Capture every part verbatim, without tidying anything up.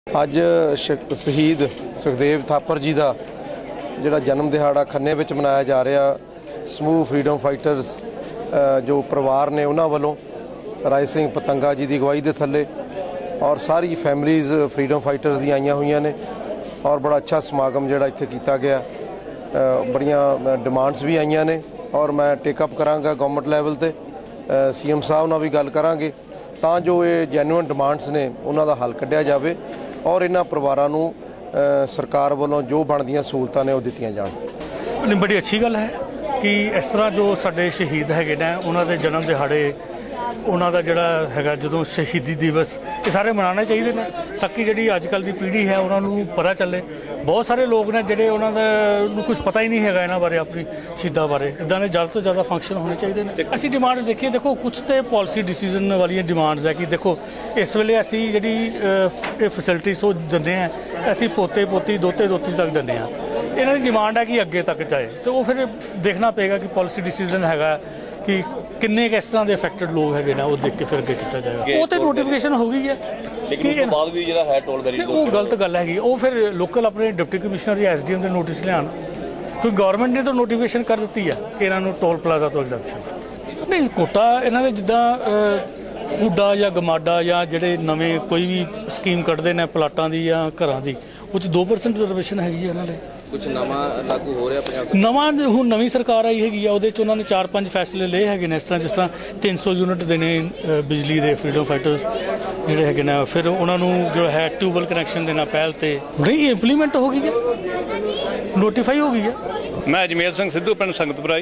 ਅੱਜ शहीद सुखदेव थापर जी का जिहड़ा जन्म दिहाड़ा खन्ने विच मनाया जा रहा। समूह फ्रीडम फाइटर्स जो परिवार ने उन्हां वल्लों राय सिंह पतंगा जी की अगवाई के थले और सारी फैमिलीज़ फ्रीडम फाइटर्स दी आईयां हुई ने और बड़ा अच्छा समागम जिहड़ा इत्थे कीता गया। बड़ियां डिमांड्स भी आईयां ने और मैं टेकअप करांगा गवर्नमेंट लैवल ते सी एम साहब नाल भी गल करांगे तां जो ये जैनुअन डिमांड्स ने उन्हां दा हल कढ़िया जावे और इन्हां परिवारां नूं सरकार वालों जो बनदियां सहूलतां ने वो दित्तियां जाण। बड़ी अच्छी गल है कि इस तरह जो साडे शहीद हैगे ने उन्हां दे जन्म दिहाड़े उन्हां दा जिहड़ा हैगा जदों शहीदी दिवस ये सारे मनाने चाहिए ने ताकि जिहड़ी अजकल दी पीढ़ी है उन्हां नूं पता चले। बहुत सारे लोग ने जिहड़े उन्हां दा कुछ पता ही नहीं हैगा इन्हां बारे अपनी शहीदां बारे। इदां दे ज़्यादा तो ज़्यादा फंक्शन होने चाहिए ने। असीं डिमांड देखिए देखो कुछ तो पॉलिसी डिसीजन वाली डिमांड्स है कि देखो इस वेले असीं जिहड़ी फैसिलिटीज़ वो दिंदे हैं असीं पोते पोती दोते दोती तक दिंदे हैं। इन्हां दी डिमांड है कि अगे तक जाए तो वो फिर देखना पेगा कि पॉलिसी डिसीजन हैगा कि किन्ने किस तरह के अफेक्टेड लोग है ना वो देख के फिर अगे किया जाएगा। वो तो नोटिफिकेशन हो गई है लेकिन उस बाद भी जो है टोल बैरी वो गलत गल है वो फिर लोकल अपने डिप्टी कमिश्नर या एस डी एम के नोटिस लियान क्योंकि गवर्नमेंट ने तो नोटिफिकेशन कर दी है कि इन्हों टोल प्लाजा तो एग्जैम्पशन नहीं कोटा इन्होंने जिदा कूडा या गमाडा या ਜਿਹੜੇ ਨਵੇਂ ਕੋਈ ਵੀ ਸਕੀਮ ਕੱਢਦੇ ਨੇ ਪਲਾਟਾਂ ਦੀ ਜਾਂ ਘਰਾਂ ਦੀ ਉਹ 'ਚ ਦੋ परसेंट ਰਿਜ਼ਰਵੇਸ਼ਨ ਹੈਗੀ ਇਹਨਾਂ ਦੇ। ਕੁਝ ਨਵਾਂ ਲਾਗੂ ਹੋ ਰਿਹਾ ਪੰਜਾਬ ਸਰਕਾਰ ਨਵਾਂ ਹੁਣ ਨਵੀਂ ਸਰਕਾਰ ਆਈ ਹੈਗੀ ਆ ਉਹਦੇ 'ਚ ਉਹਨਾਂ ਨੇ ਚਾਰ ਪੰਜ ਫੈਸਲੇ ਲਏ ਹੈਗੇ ਨੇ ਇਸ ਤਰ੍ਹਾਂ ਜਿਸ ਤਰ੍ਹਾਂ ਤਿੰਨ ਸੌ ਯੂਨਿਟ ਦੇਣੇ ਬਿਜਲੀ ਦੇ ਫਰੀडम फाइटर्स ਜਿਹੜੇ ਹੈਗੇ ਨੇ ਫਿਰ ਉਹਨਾਂ ਨੂੰ ਜੋ ਹੈ ਟਿਊਬਵੈਲ ਕਨੈਕਸ਼ਨ ਦੇਣਾ ਪਹਿਲ ਤੇ ਨਹੀਂ ਇੰਪਲੀਮੈਂਟ ਹੋ ਗਈ ਹੈ ਨੋਟੀਫਾਈ ਹੋ ਗਈ ਹੈ। मैं अजमेर सिंह सिद्धू पिंड संगतपुरा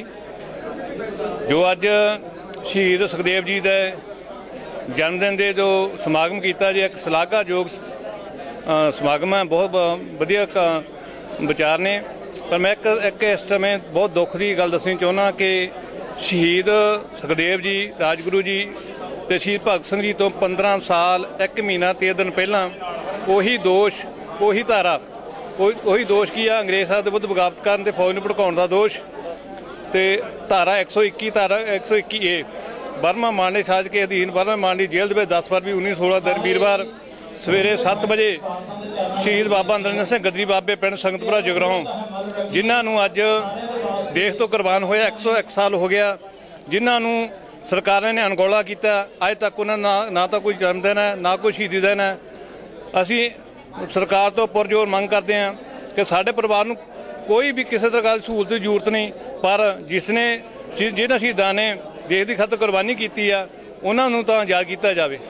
जो अज शहीद सुखदेव जी के जन्मदिन के जो समागम किया जी एक सलाहकारयोग समागम है बहुत वधिया विचार ने पर मैं एक, एक इस समय बहुत दुख की गल दसनी चाहना कि शहीद सुखदेव जी राजगुरू जी तो शहीद भगत सिंह जी तो पंद्रह साल एक महीना तीन दिन पहला उही दोष उही धारा ਉਹੀ ਦੋਸ਼ ਕੀ ਆ ਅੰਗਰੇਜ਼ ਸਾਹਿਬ ਦੇ ਵਿਰੁੱਧ ਬਗਾਵਤ ਕਰਨ ਤੇ ਫੌਜ ਨੂੰ ਭੜਕਾਉਣ ਦਾ ਦੋਸ਼ ਤੇ ਧਾਰਾ ਇੱਕ ਸੌ ਇੱਕੀ ਧਾਰਾ ਇੱਕ ਸੌ ਇੱਕੀ ਏ ਬਰਮਾ ਮਾਂਡੇ ਸਾਜ ਕੇ ਅਧੀਨ ਬਰਮਾ ਮਾਂਡੀ ਜੇਲ੍ਹ ਦੇ ਵਿੱਚ ਦਸ ਫਰਵਰੀ ਉੱਨੀ ਸੌ ਸੋਲਾਂ ਦਿਨ ਵੀਰਵਾਰ ਸਵੇਰੇ ਸੱਤ ਵਜੇ ਸ਼ਹੀਦ ਬਾਬਾ ਅੰਦਰ ਸਿੰਘ ਗਦਰੀ ਬਾਬੇ ਪਿੰਡ ਸੰਗਤਪੁਰਾ ਜਗਰਾਉਂ ਜਿਨ੍ਹਾਂ ਨੂੰ ਅੱਜ ਦੇਸ਼ ਤੋਂ ਕੁਰਬਾਨ ਹੋਇਆ ਇੱਕ ਸੌ ਇੱਕ ਸਾਲ ਹੋ ਗਿਆ ਜਿਨ੍ਹਾਂ ਨੂੰ ਸਰਕਾਰਾਂ ਨੇ ਅਣਗੌਲਾ ਕੀਤਾ ਅੱਜ ਤੱਕ ਉਹਨਾਂ ਨਾ ਨਾ ਤਾਂ ਕੋਈ ਜਨਮ ਦਿਨ ਹੈ ਨਾ ਕੋਈ ਸ਼ਹੀਦੀ ਦਿਨ ਹੈ। ਅਸੀਂ सरकार तो पुरजोर मंग करते हैं कि साढ़े परिवार को कोई भी किसी तरह की सहूलत की जरूरत नहीं पर जिसने जिन्होंने शहीदा ने देश की खातर कुर्बानी की है उन्होंने तो आज़ाद किया जाए।